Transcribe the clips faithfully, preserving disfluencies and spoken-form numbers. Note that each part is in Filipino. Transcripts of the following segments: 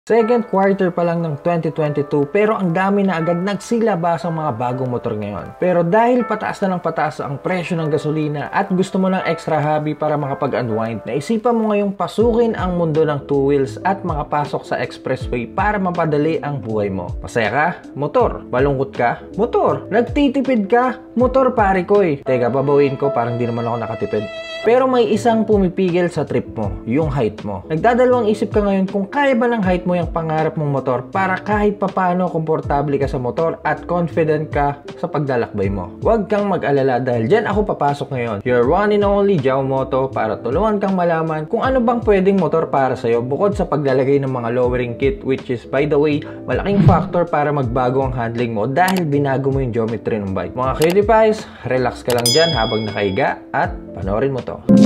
Second quarter pa lang ng twenty twenty-two pero ang dami na agad nagsilabas ang mga bagong motor ngayon. Pero dahil pataas na ng pataas ang presyo ng gasolina at gusto mo ng extra hobby para makapag-unwind, naisipan mo ngayong pasukin ang mundo ng two wheels at makapasok sa expressway para mapadali ang buhay mo. Masaya ka? Motor. Malungkot ka? Motor. Nagtitipid ka? Motor, pare ko eh. Teka, babawiin ko, parang di naman ako nakatipid. Pero may isang pumipigil sa trip mo, yung height mo. Nagdadalawang isip ka ngayon kung kaya ba ng height mo yung pangarap mong motor para kahit papano komportable ka sa motor at confident ka sa paglalakbay mo. Huwag kang mag-alala dahil dyan ako papasok ngayon. Your one and only Jao Moto para tulungan kang malaman kung ano bang pwedeng motor para sa'yo bukod sa paglalagay ng mga lowering kit, which is, by the way, malaking factor para magbago ang handling mo dahil binago mo yung geometry ng bike. Mga cutie pies, relax ka lang dyan habang nakahiga at panoorin mo to.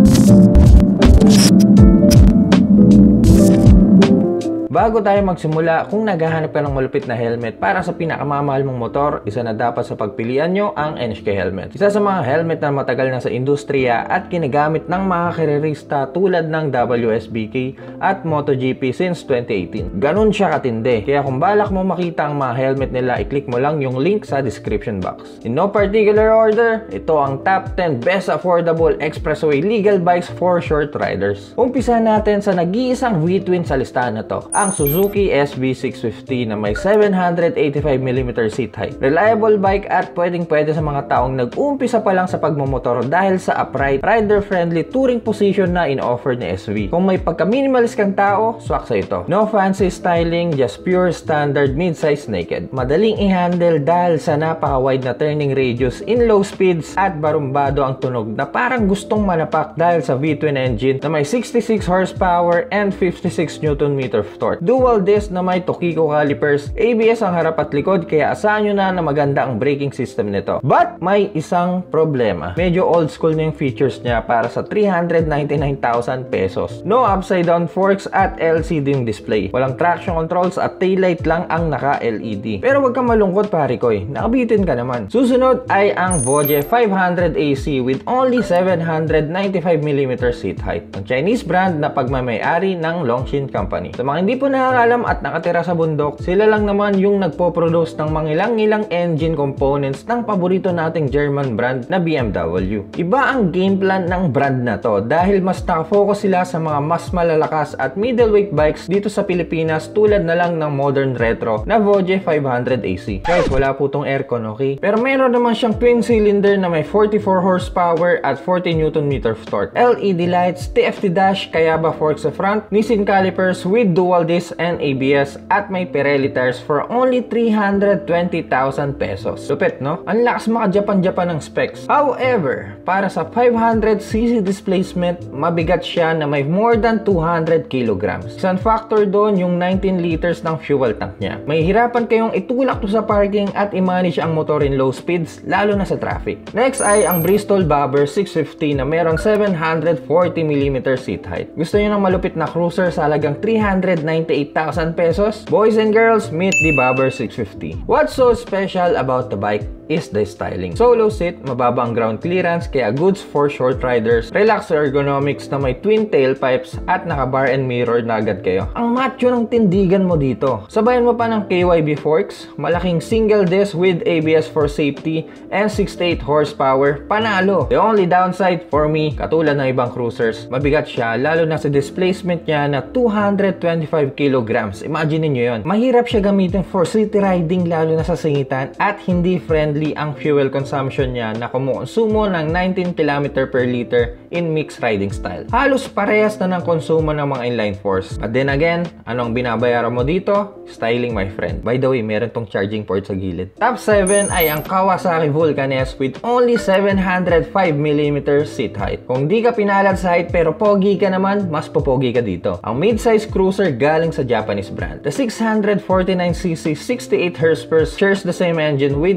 Bago tayo magsimula, kung naghahanap ka ng malupit na helmet para sa pinakamamahal mong motor, isa na dapat sa pagpilian nyo ang N H K Helmet. Isa sa mga helmet na matagal na sa industriya at kinagamit ng mga karerista tulad ng W S B K at MotoGP since twenty eighteen. Ganun siya katindi. Kaya kung balak mo makita ang mga helmet nila, i-click mo lang yung link sa description box. In no particular order, ito ang top ten best affordable expressway legal bikes for short riders. Umpisa natin sa nag-iisang V-twin sa listahan na to, ang Suzuki S B six fifty na may seven hundred eighty-five millimeter seat height. Reliable bike at pwedeng pwede sa mga taong nag-uumpisa pa lang sa pagmamotor dahil sa upright, rider-friendly touring position na in-offer ni S V. Kung may pagka-minimalist kang tao, swak sa ito. No fancy styling, just pure standard mid-size naked. Madaling i-handle dahil sa napaka-wide na turning radius in low speeds at barumbado ang tunog na parang gustong manapak dahil sa V-twin engine na may sixty-six horsepower and fifty-six newton meter of torque. Dual disc na may Tokiko calipers, A B S ang harap at likod kaya asahan nyo na na maganda ang braking system nito. But may isang problema. Medyo old school na yung features niya para sa three hundred ninety-nine thousand pesos. No upside down forks at L C D yung display. Walang traction controls at taillight lang ang naka-L E D. Pero wag kang malungkot pare ko eh. Nakabitin ka naman. Susunod ay ang Voge five hundred A C with only seven hundred ninety-five millimeter seat height. Ang Chinese brand na pagmamay-ari ng Longshin Company. Sa mga hindi po nakakalam at nakatira sa bundok, sila lang naman yung nagpo-produce ng mga ilang-ilang engine components ng paborito nating German brand na B M W. Iba ang game plan ng brand na to dahil mas nakafocus sila sa mga mas malalakas at middleweight bikes dito sa Pilipinas tulad na lang ng modern retro na Voge five hundred A C. Guys, wala po tong aircon, okay? Pero meron naman siyang twin cylinder na may forty-four horsepower at forty newton meter of torque. L E D lights, T F T dash, Kayaba forks sa front, Nissin calipers with dual disc and A B S at may Pirelli tires for only three hundred twenty thousand pesos. Lupit, no? Ang lakas maka-Japan-Japan ng specs. However, para sa five hundred c c displacement, mabigat siya na may more than two hundred kilograms. Isang factor doon yung nineteen liters ng fuel tank niya. May hirapan kayong itulak to sa parking at i-manage ang motor in low speeds, lalo na sa traffic. Next ay ang Bristol Bobber six fifty na meron seven hundred forty millimeter seat height. Gusto niyo ng malupit na cruiser sa halagang three hundred ninety-eight thousand pesos? Boys and girls, meet the Bobber six fifty. What's so special about the bike is the styling. Solo seat, mababa ang ground clearance kaya goods for short riders. Relax ergonomics na may twin tailpipes at naka bar and mirror na agad kayo. Ang macho ng tindigan mo dito. Sabayan mo pa ng K Y B forks, malaking single disc with A B S for safety and sixty-eight horsepower. Panalo! The only downside for me, katulad ng ibang cruisers, mabigat siya lalo na sa displacement niya na two hundred twenty-five kilograms. Imagine niyo yun. Mahirap siya gamitin for city riding lalo na sa singitan at hindi friendly ang fuel consumption niya na kumukonsumo ng nineteen kilometers per liter in mixed riding style. Halos parehas na ng konsumo ng mga inline fours. But then again, anong binabayaran mo dito? Styling, my friend. By the way, meron tong charging port sa gilid. Top seven ay ang Kawasaki Vulcan S with only seven hundred five millimeter seat height. Kung di ka pinalad sa height pero pogi ka naman, mas popogi ka dito. Ang mid-size cruiser galing sa Japanese brand. The six hundred forty-nine c c sixty-eight horsepower shares the same engine with the Versys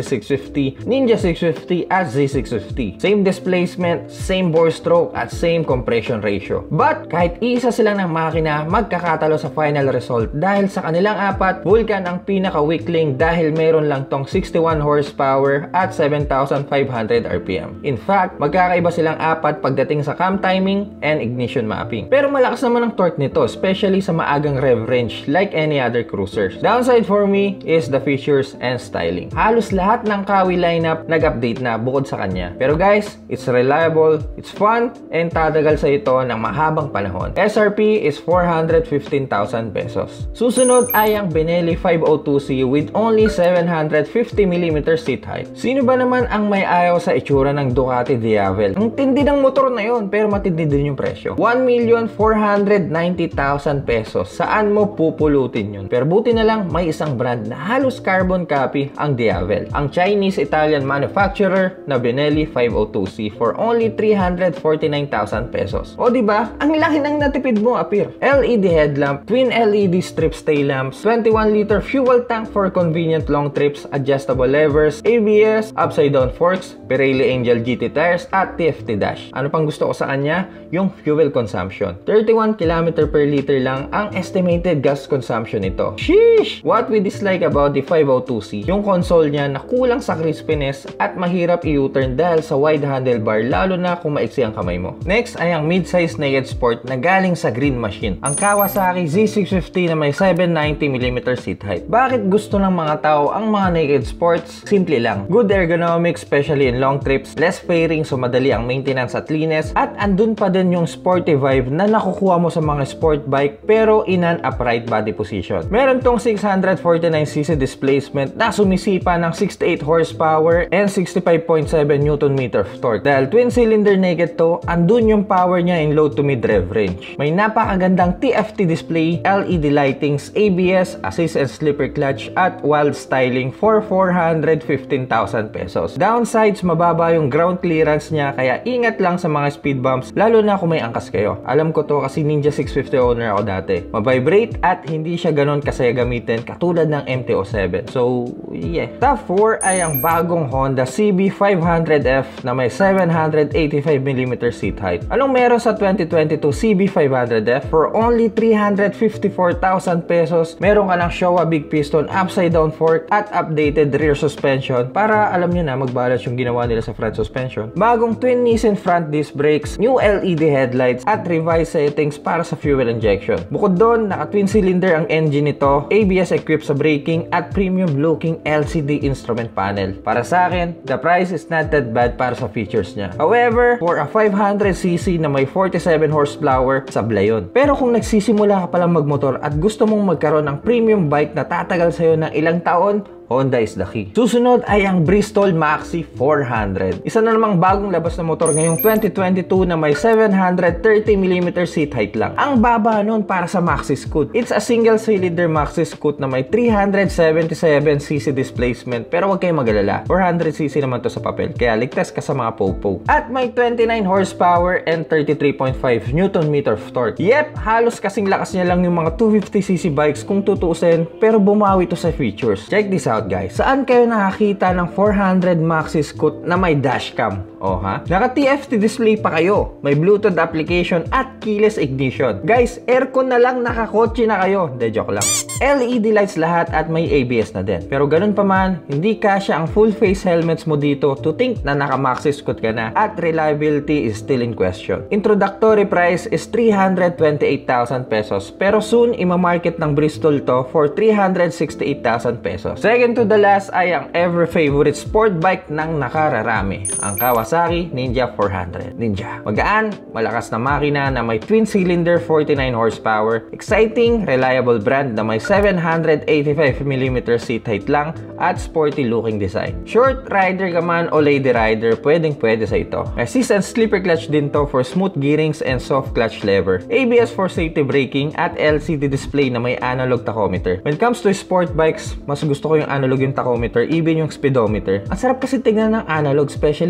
six fifty, Ninja six fifty at Z six fifty. Same displacement, same bore stroke at same compression ratio. But kahit isa sila ng makina, magkakatalo sa final result dahil sa kanilang apat, Vulcan ang pinaka-weakling dahil meron lang tong sixty-one horsepower at seven thousand five hundred R P M. In fact, magkakaiba silang apat pagdating sa cam timing and ignition mapping. Pero malakas naman ang torque nito, especially sa maagang rev range like any other cruisers. Downside for me is the features and styling. Halos lahat ng Kawi lineup nag-update na bukod sa kanya. Pero guys, it's reliable, it's fun, and tatagal sa ito ng mahabang panahon. S R P is four hundred fifteen thousand pesos. Susunod ay ang Benelli five oh two C with only seven hundred fifty millimeter seat height. Sino ba naman ang may ayaw sa itsura ng Ducati Diavel? Ang tindi ng motor na yon, pero matindi din yung presyo. one million four hundred ninety thousand pesos. Saan mo pupulutin yun? Pero buti na lang may isang brand na halos carbon copy ang Diavel. Ang Chinese-Italian manufacturer na Benelli five oh two C for only three hundred forty-nine thousand pesos. O diba? Ang laki ng natipid mo, Apir. L E D headlamp, twin L E D strip stay lamps, twenty-one liter fuel tank for convenient long trips, adjustable levers, A B S, upside down forks, Pirelli Angel G T tires, at T F T dash. Ano pang gusto ko sa kanya? Yung fuel consumption. thirty-one kilometers per liter lang ang estimated gas consumption nito. Sheesh! What we dislike about the five oh two C, yung console niya na kulang sa crispiness at mahirap i-U-turn dahil sa wide handlebar, lalo na kung maiksi ang kamay mo. Next ay ang mid-size naked sport na galing sa Green Machine, ang Kawasaki Z six fifty na may seven ninety millimeter seat height. Bakit gusto ng mga tao ang mga naked sports? Simple lang. Good ergonomics, especially in long trips, less fairing so madali ang maintenance at linis, at andun pa din yung sporty vibe na nakukuha mo sa mga sport bike pero in an upright body position. Meron tong six hundred forty-nine c c displacement na sumisipa ng sixty-eight horsepower and sixty-five point seven newton meter of torque. Dahil twin cylinder naked to, andun yung power niya in low to mid rev range. May napakagandang T F T display, L E D lightings, A B S, assist and slipper clutch, at wild styling for four hundred fifteen thousand pesos. Downsides, mababa yung ground clearance niya, kaya ingat lang sa mga speed bumps, lalo na kung may angkas kayo. Alam ko to kasi Ninja six fifty owner ako dati. Mabibrate at hindi siya ganon kasaya gamitin katulad ng M T oh seven. So, yeah. Top four ay ang bagong Honda C B five hundred F na may seven hundred eighty-five millimeter seat height. Anong meron sa twenty twenty-two C B five hundred F? For only three hundred fifty-four thousand pesos, meron ka ng Showa big piston, upside down fork, at updated rear suspension para alam nyo na mag-balance yung ginawa nila sa front suspension. Bagong twin Nissin front disc brakes, new L E D headlights, at revised settings para sa fuel injection. Bukod doon, naka-twin cylinder ang engine nito, A B S equipped sa braking, at premium looking L C D instrument panel. Para sa akin, the price is not that bad para sa features niya. However, for a five hundred c c na may forty-seven horsepower, sablay yun. Pero kung nagsisimula ka palang magmotor at gusto mong magkaroon ng premium bike na tatagal sa'yo ng ilang taon, Honda is the key. Susunod ay ang Bristol Maxi four hundred. Isa na namang bagong labas na motor ngayong twenty twenty-two na may seven hundred thirty millimeter seat height lang. Ang baba nun para sa Maxi Scoot. It's a single cylinder Maxi Scoot na may three hundred seventy-seven c c displacement, pero huwag kayong mag-alala, four hundred c c naman to sa papel, kaya ligtas ka sa mga popo. At may twenty-nine horsepower and thirty-three point five newton meter of torque. Yep, halos kasing lakas niya lang yung mga two fifty c c bikes kung tutuusin, pero bumawi to sa features. Check this out guys. Saan kayo nakakita ng four hundred Maxi Scoot na may dashcam? O ha? Naka T F T display pa kayo. May Bluetooth application at keyless ignition. Guys, aircon na lang, nakakotse na kayo. De, joke lang. L E D lights lahat at may A B S na din. Pero ganun pa man, hindi kasya ang full face helmets mo dito to think na naka Maxi Scoot ka na, at reliability is still in question. Introductory price is three hundred twenty-eight thousand pesos, pero soon imamarket ng Bristol to for three hundred sixty-eight thousand pesos. Second to the last ay ang ever favorite sport bike ng nakararami, ang Kawasaki Ninja four hundred. Ninja. Magaan, malakas na makina na may twin cylinder forty-nine horsepower, exciting, reliable brand na may seven hundred eighty-five millimeter seat height lang, at sporty looking design. Short rider ka man o lady rider, pwedeng pwede sa ito. Assist and slipper clutch din to for smooth gearings and soft clutch lever. A B S for safety braking at L C D display na may analog tachometer. When it comes to sport bikes, mas gusto ko yung analog yung tachometer, even yung speedometer. Ang sarap kasi tignan ng analog, especially yung high R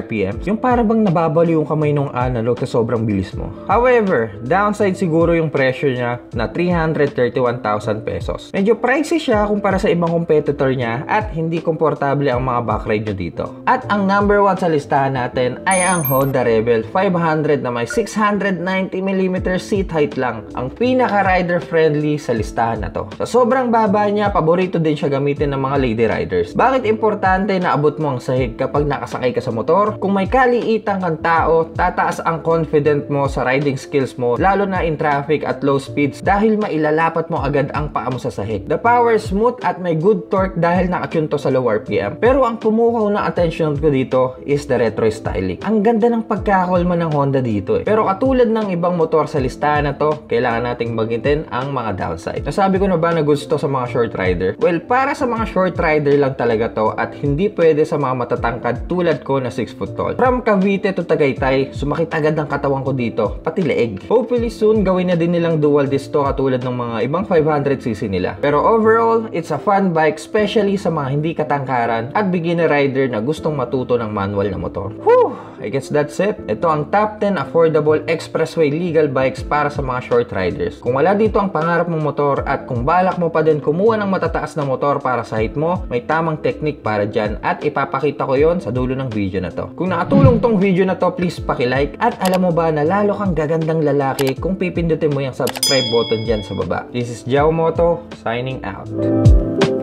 R P M, yung para bang nababaliw yung kamay ng analog sa sobrang bilis mo. However, downside siguro yung presyo niya na three hundred thirty-one thousand pesos. Medyo pricey siya kumpara sa ibang competitor niya at hindi komportable ang mga backride nyo dito. At ang number one sa listahan natin ay ang Honda Rebel five hundred na may six hundred ninety millimeter seat height lang. Ang pinaka rider friendly sa listahan na to. Sa sobrang baba niya, paborito din siya gamitin ng mga lady riders. Bakit importante na abot mo ang sahig kapag nakasakay ka sa motor? Kung may kaliitang kang tao, tataas ang confident mo sa riding skills mo, lalo na in traffic at low speeds dahil mailalapat mo agad ang paa mo sa sahig. The power smooth at may good torque dahil nakatune to sa low R P M. Pero ang pumukaw na attention ko dito is the retro styling. Ang ganda ng pagkakalma ng Honda dito eh. Pero katulad ng ibang motor sa listahan na to, kailangan nating bagitin ang mga downside. Nasabi ko na ba na gusto sa mga short rider? Well, para sa mga short rider lang talaga to at hindi pwede sa mga matatangkad tulad ko na six foot tall. From Cavite to Tagaytay, sumakit agad ang katawan ko dito, pati leeg. Hopefully soon, gawin na din nilang dual disc to katulad ng mga ibang five hundred c c nila. Pero overall, it's a fun bike, especially sa mga hindi katangkaran at beginner rider na gustong matuto ng manual na motor. Whew! I guess that's it. Ito ang top ten affordable expressway legal bikes para sa mga short riders. Kung wala dito ang pangarap mong motor at kung balak mo pa din kumuha ng matataas na motor para sa height mo, may tamang technique para dyan at ipapakita ko yon sa dulo ng video na to. Kung nakatulong tong video na to, please paki-like at alam mo ba na lalo kang gagandang lalaki kung pipindutin mo yung subscribe button dyan sa baba. This is Jao Moto, signing out.